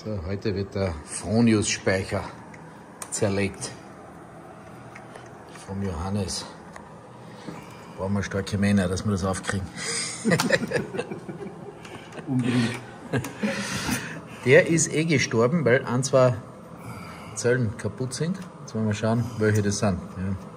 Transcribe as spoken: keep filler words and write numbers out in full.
So, heute wird der Fronius-Speicher zerlegt. Vom Johannes. Brauchen wir starke Männer, dass wir das aufkriegen. Unbedingt. Der ist eh gestorben, weil ein, zwei Zellen kaputt sind. Jetzt wollen wir schauen, welche das sind. Ja.